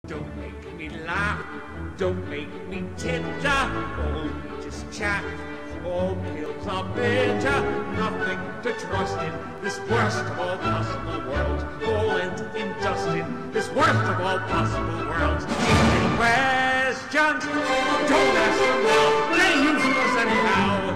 Don't make me laugh, don't make me titter, all we just chat. All pills are bitter, nothing to trust in. This worst of all possible worlds, all end in dust in this worst of all possible worlds. Any questions? Don't ask them now, they're useless anyhow.